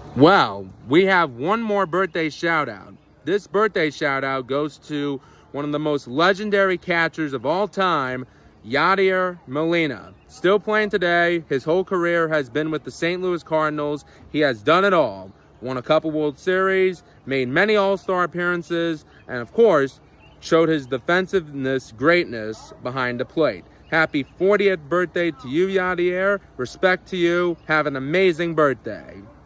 Well, we have one more birthday shout out. This birthday shout out goes to one of the most legendary catchers of all time, Yadier Molina. Still playing today. His whole career has been with the St. Louis Cardinals. He has done it all. Won a couple World Series, made many All-Star appearances, and of course, showed his defensiveness greatness behind the plate. Happy 40th birthday to you, Yadier. Respect to you. Have an amazing birthday.